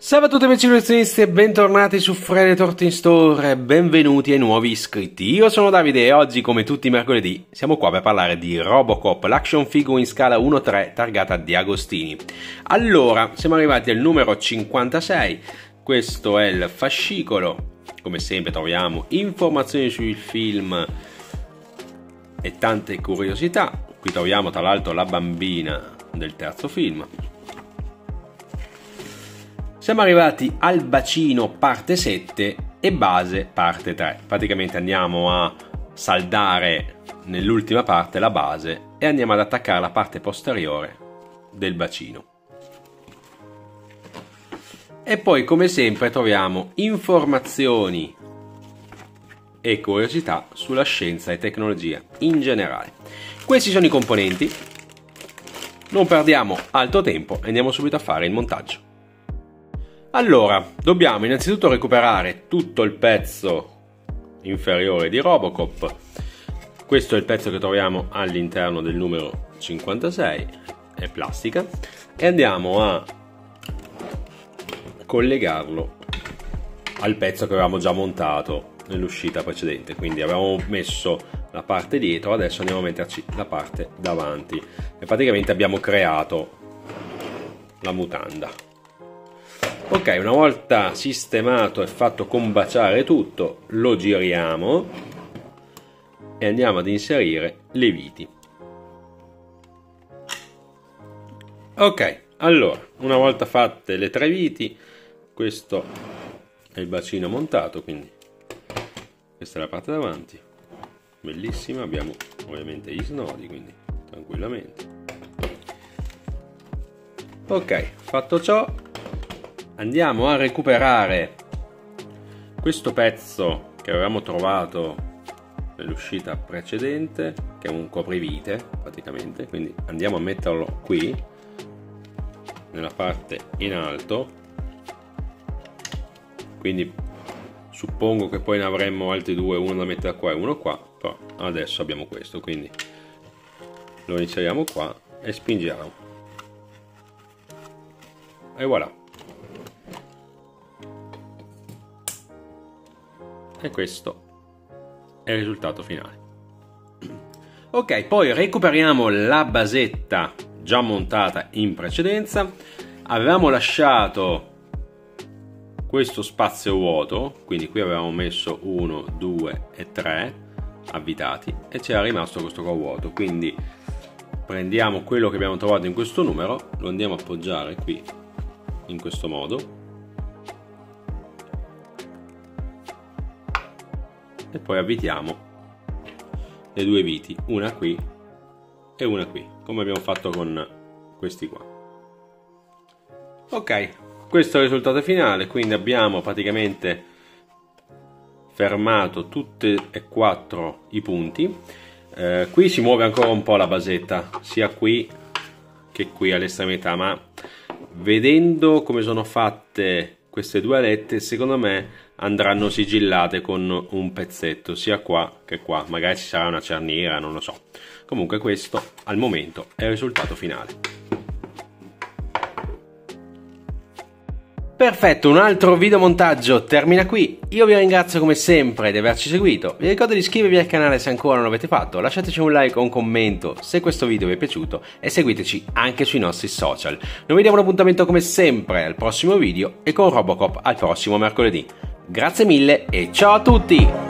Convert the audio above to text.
Salve a tutti amici collezionisti e bentornati su Friday 13 Store e benvenuti ai nuovi iscritti. Io sono Davide e oggi, come tutti i mercoledì, siamo qua per parlare di Robocop, l'action figure in scala 1-3 targata Di Agostini. Allora, siamo arrivati al numero 56, questo è il fascicolo. Come sempre troviamo informazioni sul film e tante curiosità. Qui troviamo tra l'altro la bambina del terzo film. Siamo arrivati al bacino parte 7 e base parte 3. Praticamente andiamo a saldare nell'ultima parte la base e andiamo ad attaccare la parte posteriore del bacino. E poi, come sempre, troviamo informazioni e curiosità sulla scienza e tecnologia in generale. Questi sono i componenti. Non perdiamo altro tempo e andiamo subito a fare il montaggio. Allora, dobbiamo innanzitutto recuperare tutto il pezzo inferiore di Robocop. Questo è il pezzo che troviamo all'interno del numero 56, è plastica, e andiamo a collegarlo al pezzo che avevamo già montato nell'uscita precedente. Quindi avevamo messo la parte dietro, adesso andiamo a metterci la parte davanti e praticamente abbiamo creato la mutanda. Ok, una volta sistemato e fatto combaciare tutto, lo giriamo e andiamo ad inserire le viti. Ok, allora, una volta fatte le tre viti, questo è il bacino montato, quindi questa è la parte davanti, bellissima, abbiamo ovviamente gli snodi, quindi tranquillamente. Ok, fatto ciò, andiamo a recuperare questo pezzo che avevamo trovato nell'uscita precedente, che è un coprivite praticamente, quindi andiamo a metterlo qui nella parte in alto, quindi suppongo che poi ne avremmo altri due, uno da mettere qua e uno qua, però adesso abbiamo questo, quindi lo inseriamo qua e spingiamo e voilà. E questo è il risultato finale. Ok, poi recuperiamo la basetta già montata in precedenza. Avevamo lasciato questo spazio vuoto, quindi qui avevamo messo 1, 2 e 3 avvitati e c'era rimasto questo qua vuoto, quindi prendiamo quello che abbiamo trovato in questo numero, lo andiamo a appoggiare qui in questo modo e poi avvitiamo le due viti, una qui e una qui, come abbiamo fatto con questi qua. Ok, questo è il risultato finale, quindi abbiamo praticamente fermato tutti e quattro i punti. Qui si muove ancora un po' la basetta, sia qui che qui all'estremità, ma vedendo come sono fatte queste due alette, secondo me andranno sigillate con un pezzetto sia qua che qua, magari ci sarà una cerniera, non lo so. Comunque questo al momento è il risultato finale. Perfetto, un altro videomontaggio termina qui. Io vi ringrazio come sempre di averci seguito. Vi ricordo di iscrivervi al canale se ancora non l'avete fatto, lasciateci un like o un commento se questo video vi è piaciuto e seguiteci anche sui nostri social. Noi vi diamo un appuntamento come sempre al prossimo video e con Robocop al prossimo mercoledì. Grazie mille e ciao a tutti!